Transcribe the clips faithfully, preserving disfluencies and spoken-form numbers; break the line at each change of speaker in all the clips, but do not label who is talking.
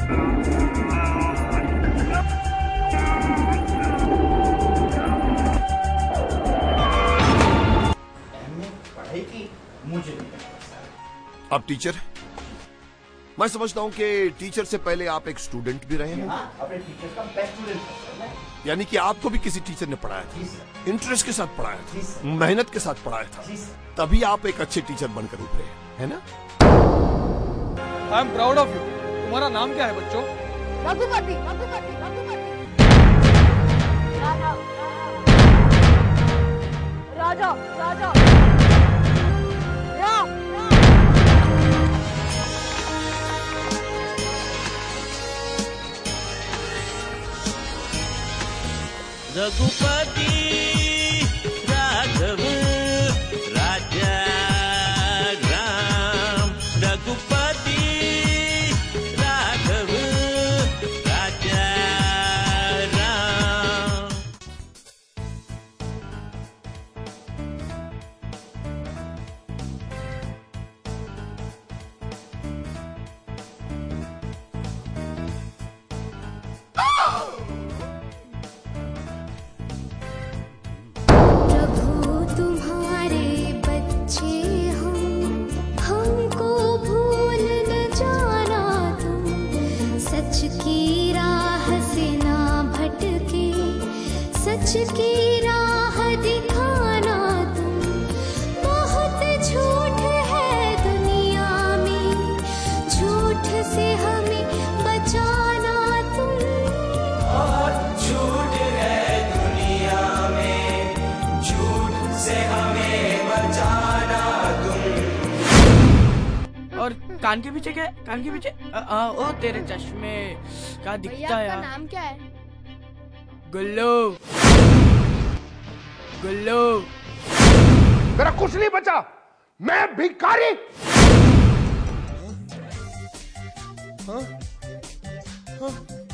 पढ़ाई की मुझे नहीं।
अब टीचर, मैं समझता हूँ कि टीचर से पहले आप एक स्टूडेंट भी रहे हैं।
हाँ, अपने टीचर का बेस्ट स्टूडेंट।
यानी कि आपको भी किसी टीचर ने पढ़ाया था, इंटरेस्ट के साथ पढ़ाया था, मेहनत के साथ पढ़ाया था, तभी आप एक अच्छे टीचर बनकर उभरे हैं, है ना?
I am proud of you. तुम्हारा नाम क्या है बच्चों?
रघुपति, रघुपति, रघुपति। राजा, राजा, राजा। या, या।
रघुपति राघव राजा राम, रघुपति राघव राजा राम।
सच की राह दिखाना तुम, बहुत झूठ है दुनिया में, झूठ से हमें बचाना तुम।
बहुत झूठ है दुनिया में, झूठ से हमें बचाना तुम।
और कान के पीछे क्या है? कान के पीछे आ, आ, ओ तेरे चश्मे क्या दिखता है यार?
नाम क्या है?
गुल्लू, गुल्लू।
मेरा कुछ नहीं बचा, मैं भिखारी। हाँ? हाँ?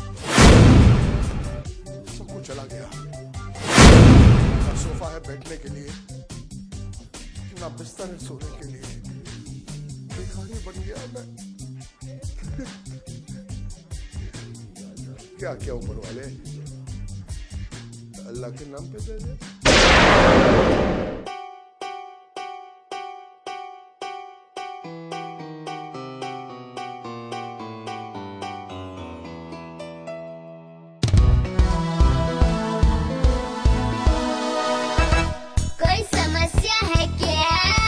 सब कुछ चला गया। ना सोफा है बैठने के लिए, ना बिस्तर है सोने के लिए, भिखारी बन गया मैं। क्या क्या ऊपर वाले अल्लाह के नाम पे दे दे।
कोई समस्या है क्या?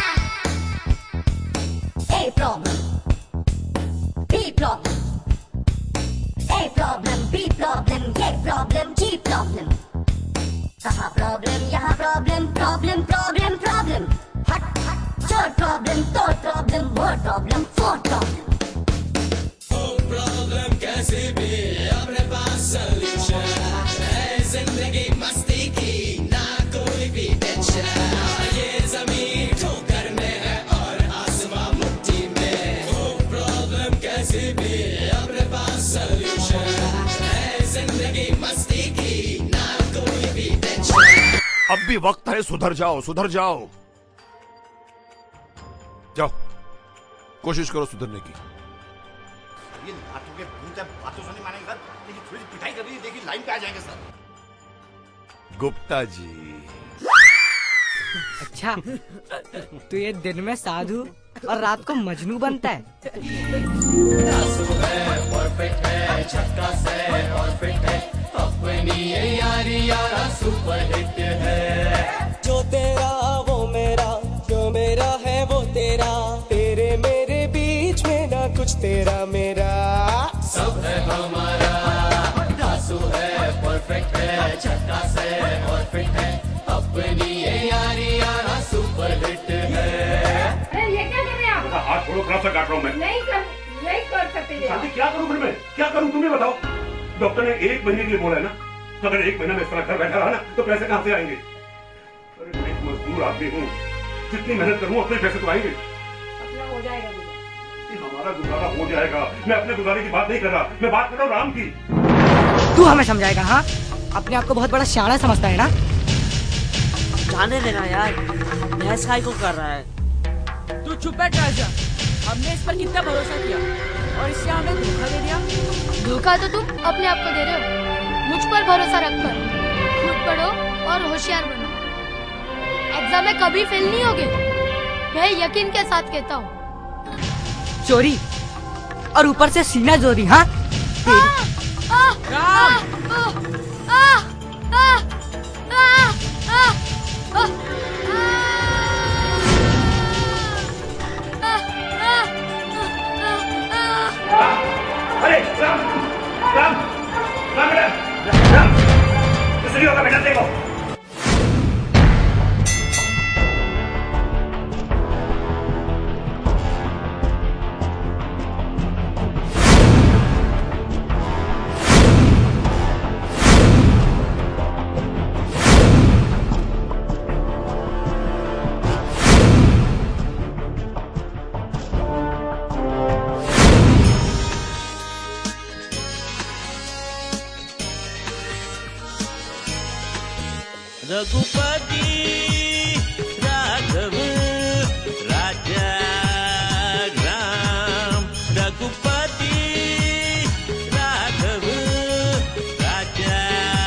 A problem, B problem, A problem, B problem, ये problem, G problem। कहाँ प्रॉब्लम, यहाँ प्रॉब्लम, प्रॉब्लम प्रॉब्लम प्रॉब्लम, हट हट चोर प्रॉब्लम, तो प्रॉब्लम, वो प्रॉब्लम, फोर प्रॉब्लम।
वो प्रॉब्लम कैसे भी अपने पास सॉल्यूशन है, जिंदगी मस्ती की ना कोई भी टेंशन। ये जमीन ठोकर में है और आसमां मुट्ठी में, वो प्रॉब्लम कैसे भी अपने पास सॉल्यूशन है, जिंदगी मस्ती की ना कोई भी टेंशन।
अब भी वक्त है, सुधर जाओ, सुधर जाओ, जाओ, कोशिश करो सुधरने की।
ये लातों के भूत है, बातों से नहीं मानेंगे सर, लेकिन थोड़ी सी पिटाई कर रही है, देखिए लाइन पे आ जाएंगे सर।
गुप्ता जी।
अच्छा, तो ये दिन में साधु और रात को मजनू बनता है।
परफेक्ट है, झक्कास है और फिट है, अपनी ये यारी यारा सुपर हिट है। जो तेरा वो मेरा, जो मेरा है वो तेरा, तेरे मेरे बीच में ना कुछ तेरा मेरा, सब है हमारा। धासु है, परफेक्ट है, झक्कास है और फिट है, अपनी ये यारी यारा सुपर हिट है।
अरे ये क्या कर रहे हैं आप?
हाथ छोड़ो, कहाँ से काट रहा हूँ मैं?
नहीं कर, नहीं कर सकते ये।
शांति, क्या करूँ फिर मैं? क्या करूँ तुम ही बताओ। डॉक्टर ने एक महीने के लिए बोला है ना, अगर एक महीना में इस तरह घर बैठा रहा ना तो पैसे कहाँ से आएंगे? अरे मैं एक मजदूर आदमी हूँ, जितनी मेहनत करूँ उतने पैसे तो आएंगे।
अपना हो जाएगा गुजारा।
हमारा गुजारा हो जाएगा, मैं अपने गुजारे की बात नहीं कर रहा, मैं बात कर रहा हूँ राम की।
तू हमें समझाएगा? हाँ, अपने आप को बहुत बड़ा शाना समझता है ना?
जाने देना यार, बहस काय को कर रहा है।
तू चुप बैठ राजा, हमने इस पर कितना भरोसा किया और इससे हमें धोखा दे दिया।
धोखा तो तुम अपने आप को दे रहे हो। मुझ पर भरोसा रख कर खुद पढ़ो और होशियार बनो। एग्जाम में कभी फेल नहीं होगे, मैं यकीन के साथ कहता हूँ।
चोरी और ऊपर से सीना चोरी। हाँ
अरे राम राम राम बेटा राम कुछ नहीं होगा बेटा, देखो।
रघुपति राघव राजा राम, रघुपति राघव राजा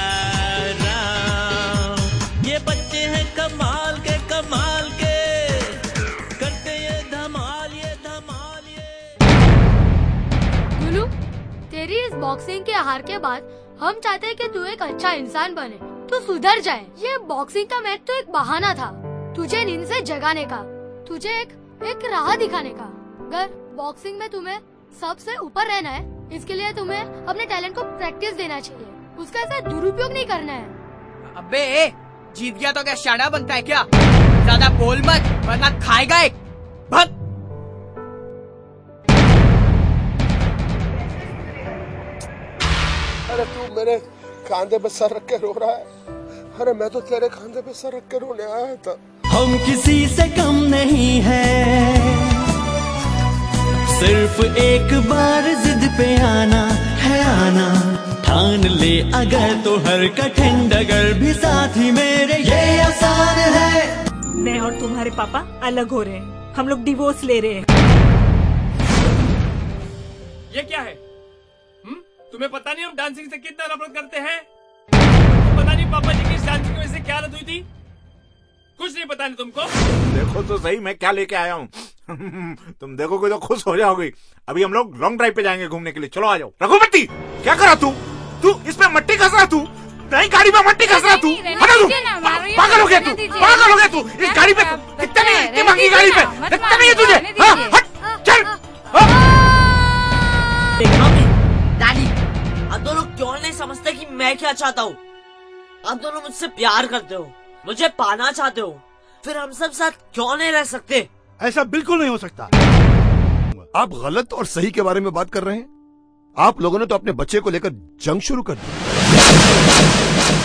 राम। ये बच्चे हैं कमाल के कमाल के, करते ये धमाल ये धमाल ये।
गुलू, तेरी इस बॉक्सिंग के हार के बाद हम चाहते हैं कि तू एक अच्छा इंसान बने, तू सुधर जाए। ये बॉक्सिंग का मैच तो एक बहाना था तुझे नींद से जगाने का, तुझे एक एक राह दिखाने का। अगर बॉक्सिंग में तुम्हें सबसे ऊपर रहना है, इसके लिए तुम्हें अपने टैलेंट को प्रैक्टिस देना चाहिए, उसका ऐसा दुरुपयोग नहीं करना है।
अबे जीत गया तो क्या शाना बनता है क्या? ज्यादा बोल मत वरना खाएगा एक। भग।
अरे तू मेरे कांधे पे सर रख के रो रहा है। अरे मैं तो तेरे कांधे पे सर रख के रोने आया था।
हम किसी से कम नहीं है, सिर्फ एक बार जिद पे आना है आना। ठान ले अगर तो हर कठिन डगर भी साथी मेरे ये आसान है।
मैं और तुम्हारे पापा अलग हो रहे हैं, हम लोग डिवोर्स ले रहे हैं।
ये क्या है? हुँ? तुम्हें पता नहीं हम डांसिंग से कितना नफरत करते हैं? तुमको पता नहीं पापा जी की इस डांसिंग की वजह से क्या हालत हुई थी? कुछ नहीं पता नहीं तुमको?
देखो तो सही मैं क्या लेके आया हूँ। तुम देखोगे तो खुश हो जाओगे। अभी हम लोग लॉन्ग ड्राइव पे जाएंगे घूमने के लिए, चलो आ जाओ। रघुपति क्या करा तू? तू इस पे मट्टी घस रहा तू? नई गाड़ी पे मट्टी घस रहा तू? हटा तू, पागल हो गया तू, पागल हो गया तू। इस गाड़ी पे कितनी इतनी महंगी गाड़ी पे लगता नहीं है तुझे? हाँ, हट, चल।
डैडी, आप दोनों क्यों नहीं समझते कि मैं क्या चाहता हूँ? आप दोनों मुझसे प्यार करते हो, मुझे पाना चाहते हो, फिर हम सब साथ क्यों नहीं रह सकते?
ऐसा बिल्कुल नहीं हो सकता। आप गलत और सही के बारे में बात कर रहे हैं। आप लोगों ने तो अपने बच्चे को लेकर जंग शुरू कर दी।